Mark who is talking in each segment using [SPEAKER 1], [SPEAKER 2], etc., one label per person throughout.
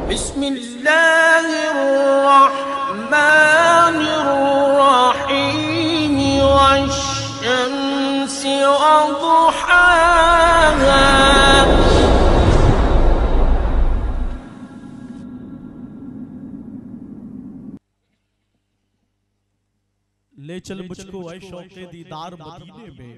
[SPEAKER 1] بسم اللہ الرحمن الرحیم والشمس وضحاها
[SPEAKER 2] لے چل مجھ کو اے شوق دیدار مدینے میں،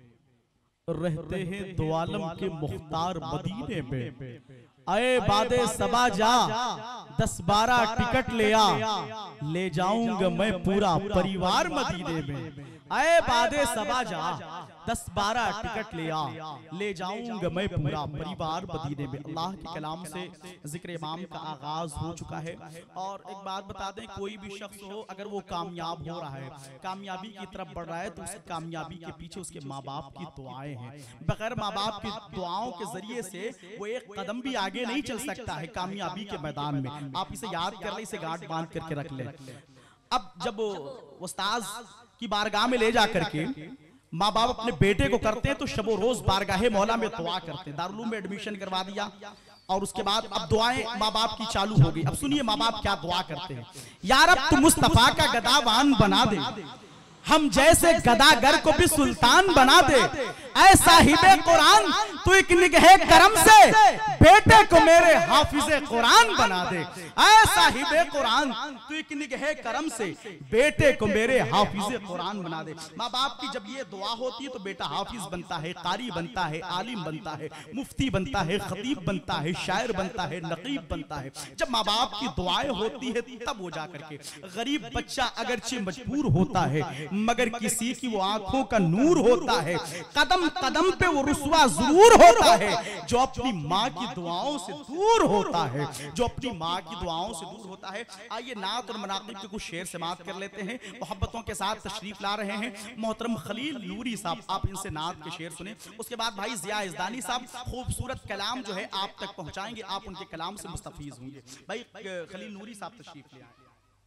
[SPEAKER 2] رہتے ہیں دو عالم کے مختار مدینے میں۔ اے باد صبا جا 10-12 ٹکٹ لیا، لے جاؤں گا میں پورا پریوار مدینے میں۔ اے باد صبا جا 10-12 ٹکٹ لیا، لے جاؤں گا میں پورا پریوار مدینے میں۔ اللہ کے کلام سے ذکر امام کا آغاز ہو چکا ہے، اور ایک بات بتا دیں، کوئی بھی شخص ہو اگر وہ کامیاب ہو رہا ہے، کامیابی کی طرف بڑھ رہا ہے، تو اس کامیابی کے پیچھے اس کے ماں باپ کی دعائیں ہیں۔ بغیر ماں باپ کی دعاؤں کے ذریعے سے وہ ایک قدم بھی آگے نہیں چل سکتا ہے کامیابی کے میدان میں۔ آپ اسے یاد کر لیں، اسے گاٹھ باندھ کر کے رکھ لیں۔ اب جب استاذ کی بارگاہ میں لے جا کر کے ماں باپ اپنے بیٹے کو کرتے ہیں تو شب و روز بارگاہ مولا میں دعا کرتے ہیں۔ دارالعلوم میں ایڈمیشن کروا دیا، اور اس کے بعد اب دعائیں ماں باپ کی چالو ہو گئی۔ اب سنیے ماں باپ کیا دعا کرتے ہیں۔ یا رب تو مصطفیٰ کا گداوان بنا دے، ہم جیسے گداگر کو بھی سلطان بنا دے۔ اے صاحب قرآن تو ایک نگہ کرم سے بیٹے کو میرے حافظ قرآن بنا دے۔ اے صاحب قرآن تو ایک نگہ کرم سے بیٹے کو میرے حافظ قرآن بنا دے۔ ماں باپ کی جب یہ دعا ہوتی ہے تو بیٹا حافظ بنتا ہے، قاری بنتا ہے، عالم بنتا ہے، مفتی بنتا ہے، خطیب بنتا ہے، شاعر بنتا ہے، نقیب بنتا ہے۔ جب ماں باپ کی دعائیں ہوتی ہے تب ہو جا کر کے غریب بچہ اگرچہ مجبور ہوتا ہے، مگر کسی کی وہ آنکھوں کا نور ہوتا ہے۔ قدم قدم پہ وہ رسوا ضرور ہوتا ہے جو اپنی ماں کی دعاؤں سے دور ہوتا ہے، جو اپنی ماں کی دعاؤں سے دور ہوتا ہے۔ آئیے نعت اور مناقب کے کچھ شعر سماعت کر لیتے ہیں۔ محبتوں کے ساتھ تشریف لا رہے ہیں محترم خلیل نوری صاحب، آپ ان سے نعت کے شعر سنیں۔ اس کے بعد بھائی ضیاء یزدانی صاحب خوبصورت کلام جو ہے آپ تک پہنچائیں گے، آپ ان کے کلام سے مستفیض ہوں گے۔ بھائی خلیل نوری صاحب تشریف لے آئیں۔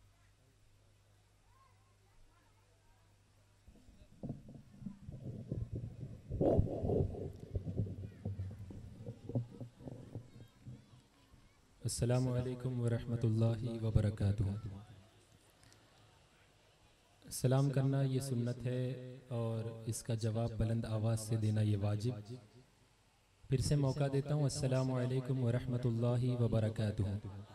[SPEAKER 3] السلام علیکم ورحمۃ اللہ وبرکاتہ۔ سلام کرنا یہ سنت ہے، اور اس کا جواب بلند آواز سے دینا یہ واجب۔ پھر سے موقع دیتا ہوں، السلام علیکم ورحمۃ اللہ وبرکاتہ۔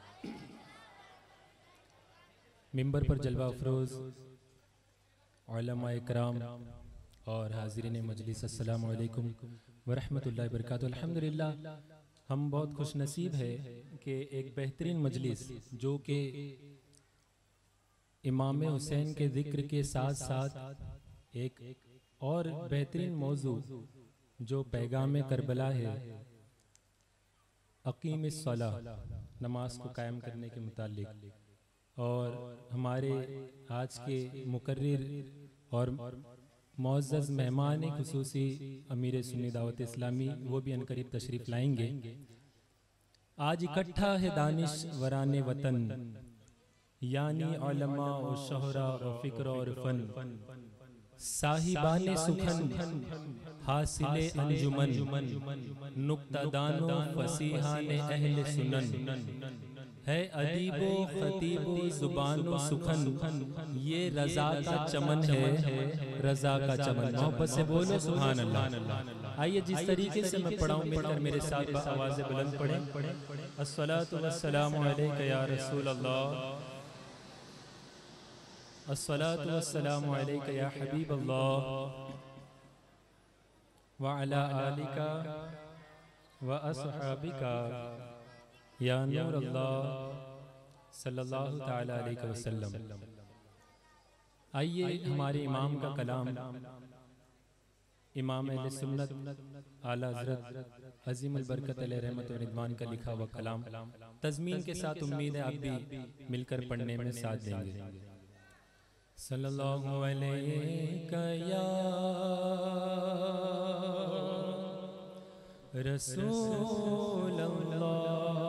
[SPEAKER 3] ممبر پر جلوہ افروز علماء اکرام اور حاضرین مجلس، السلام علیکم ورحمۃ اللہ وبرکاتہ۔ الحمدللہ ہم بہت خوش نصیب ہے کہ ایک بہترین مجلس جو کہ امام حسین کے ذکر کے ساتھ ساتھ ایک اور بہترین موضوع جو پیغام کربلا ہے، اقیم الصلاۃ، نماز کو قائم کرنے کے متعلق، اور ہمارے آج کے مقرر اور معزز مہمان خصوصی امیر سنی دعوت اسلامی وہ بھی عنقریب تشریف لائیں گے۔ آج اکٹھا ہے دانش وران وطن، یعنی علماء و شہراء و فکر اور فن، صاحبان سخن حاصل انجمن، نکتہ دان و فصیحان اہل سنن، ہے ادیب و خطیب و زبان و سخن، یہ رضا کا چمن ہے، رضا کا چمن۔ محبت سے بولو سبحان اللہ۔ آئیے جس طریقے سے میں پڑھاؤں مل کر میرے ساتھ آواز بلند پڑھیں۔ الصلاۃ والسلام علیک یا رسول اللہ، الصلاۃ والسلام علیک یا حبیب اللہ، وعلی آلک واصحابک یا نور اللہ صلی اللہ تعالی علیہ وسلم۔ آئیے ہمارے امام کا کلام، امام اہل سنت اعلیٰ حضرت عظیم البرکت علیہ رحمت و رضوان کا لکھا ہوا کلام تضمین کے ساتھ امید ہے آپ بھی مل کر پڑھنے میں ساتھ دیں گے۔ صلی اللہ علیہ یا رسول اللہ،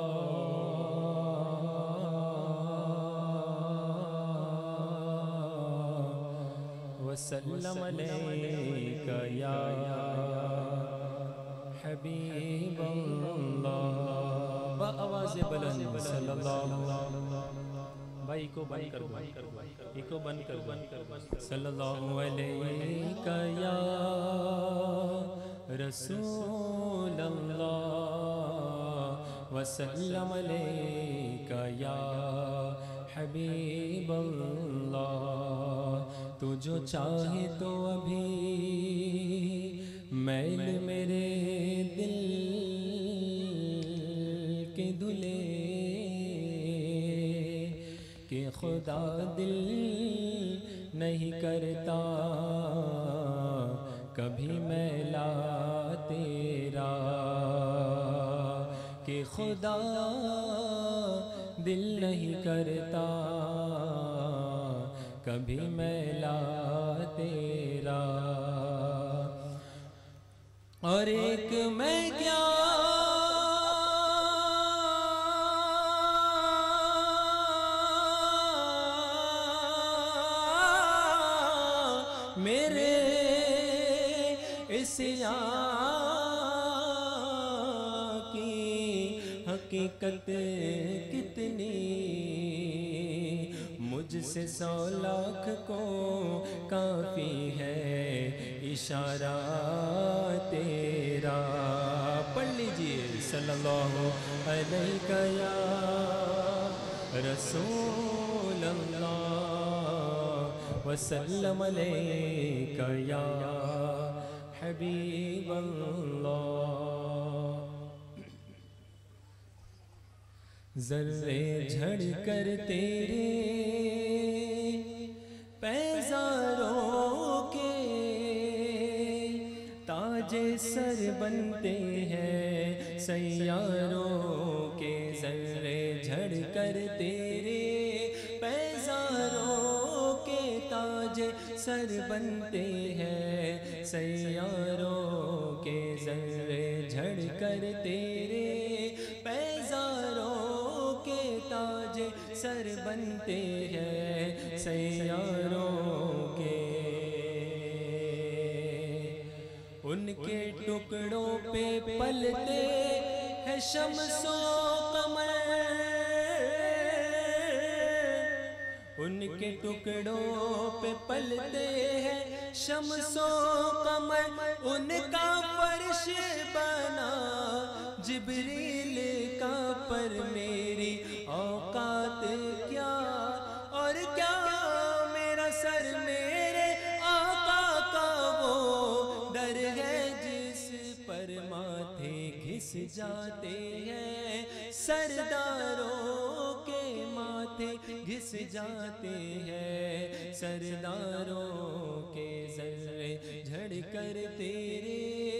[SPEAKER 3] وسلم علیک یا حبیب اللہ۔ با آواز बुलंद सल्लल्लाहु भाई को बंद कर दो, को बंद कर सल्लल्लाहु अलैका या रसूल अल्लाह वसल्लम अलैका या हबीब अल्लाह। तू जो चाहे तो अभी मैल मेरे दिल के धुले कि खुदा दिल नहीं करता कभी मैला तेरा, कि खुदा दिल नहीं करता कभी मैला तेरा। और एक मैं क्या मेरे इस की हकीकत कितनी, मुझसे 100 लाख को काफी है इशारा तेरा। पढ़ लीजिए सल्लल्लाहु अलैका या रसूल अल्लाह वसल्लम अलैका या हबीब अल्लाह। ज़र्रे झड़ कर तेरे पैज़ारों के ताजे सर बनते हैं सैयारों के। ज़र्रे झड़ कर तेरे पैज़ारों के ताजे सर बनते हैं सैयारों के। ज़र्रे झड़ कर तेरे पैज़ारों के ताजे सर बनते हैं सैयारों के। उनके टुकड़ों पे पलते हैं शम्सो कमर, उनके टुकड़ों पे पलते हैं शम्सो कमर। उनका फर्श बना जिब्रील का, पर मेरी औकात क्या और क्या मेरा सर मेरे आका का वो डर है जिस पर माथे घिस जाते हैं सरदारों के माथे घिस जाते हैं सरदारों के। ज़र्रे झड़ कर तेरे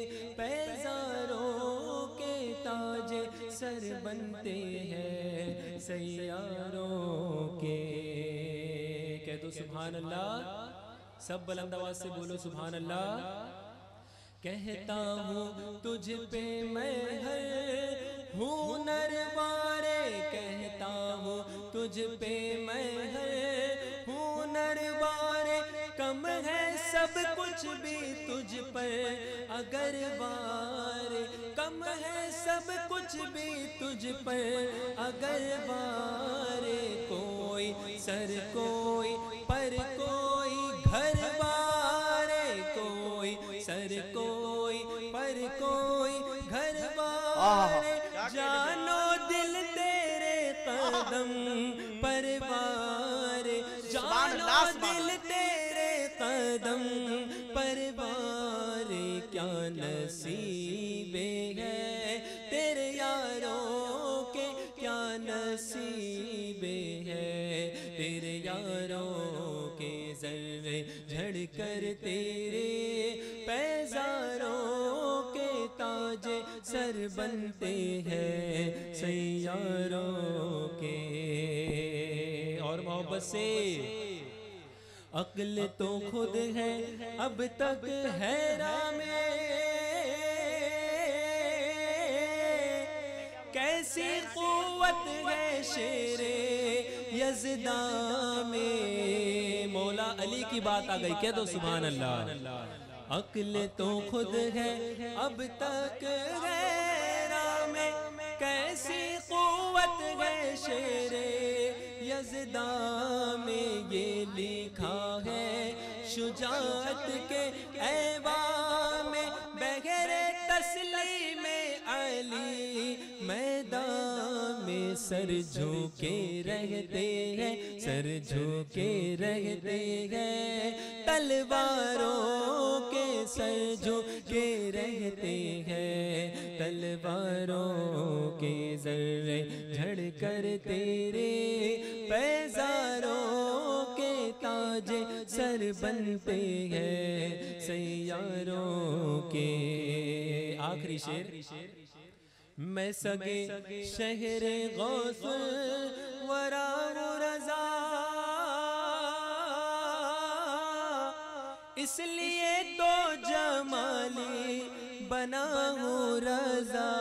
[SPEAKER 3] पैज़ारों के ताजे सर बनते हैं सैयारों के। कह दो सुभान अल्लाह, सब बुलंद आवाज से बोलो सुभान अल्लाह। कहता हूँ तुझ पे मैं हर हुनर वारे, कहता हूँ तुझ पे मैं हर हुनर वारे। कम है सब कुछ भी तुझ पर अगर वारे, कम है सब कुछ भी तुझ पर अगर वारे। कोई सर कोई पर कोई घर वारे, कोई सर कोई पर कोई घर वारे। जानो दिल तेरे कदम पर वारे, जानो दिल तेरे कदम पर वारे। क्या नसीबे है तेरे यारों के, क्या नसीबे है तेरे यारों के। ज़र्रे झड़ कर तेरे पैज़ारों के ताजे सर बनते हैं सैयारों के। और मोहब्बत से अक्ल तो खुद है अब तक हैरान में, कैसी क़ुव्वत है शेरे यज़दा में। मौला अली की बात आ गई, कह दो सुभान अल्लाह। अक्ल तो खुद है अब तक हैरान में, कैसी क़ुव्वत
[SPEAKER 4] اژدہا میں یہ لکھا ہے شجاعت کے ایوان میں بغیر تسلیم علی میدان میں سر جھکے رہتے ہیں سر جھکے رہتے ہیں تلواروں کے سر جھکے رہتے ہیں تلواروں کے ذرے جھڑ کر تیرے پیزاروں کے تاج سر بنتے ہیں سیاروں کے آخری شعر میں سگے شہر غوث الورا رضا اس لیے تو جمالی بنا ہوں رضا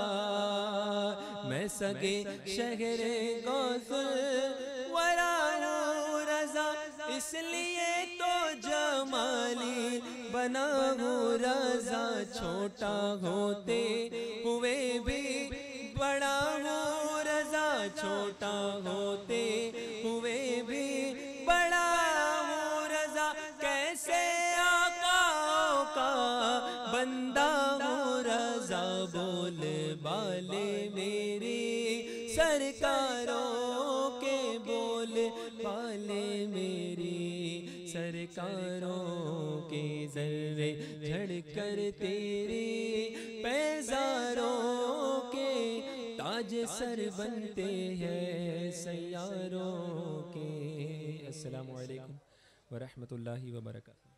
[SPEAKER 4] میں سگے شہر غوث الورا رضا اس لیے تو جمالی بنا ہوں رضا چھوٹا ہوتے ہوئے بھی بڑا ہوں رضا چھوٹا ہوتے ہوئے بھی بڑا ہوں رضا کیسے آقا کا بندہ ہوں رضا بول بالے میری سرکاروں کے بول بالے میری سرکاروں کے ذرے جھڑ کر تیری پیزاروں کے تاج سر بنتے ہیں سیاروں کے۔ السلام علیکم ورحمۃ اللہ وبرکاتہ۔